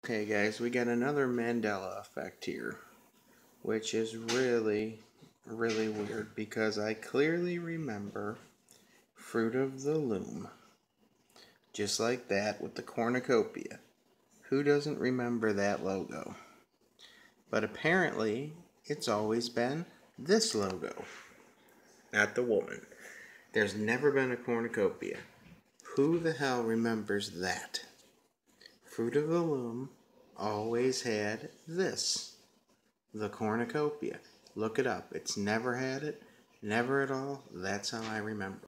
Okay guys, we got another Mandela effect here, which is really weird because I clearly remember Fruit of the Loom. Just like that with the cornucopia. Who doesn't remember that logo? But apparently, it's always been this logo, not the woman. There's never been a cornucopia. Who the hell remembers that? Fruit of the Loom always had this, the cornucopia. Look it up. It's never had it, never at all. That's how I remember.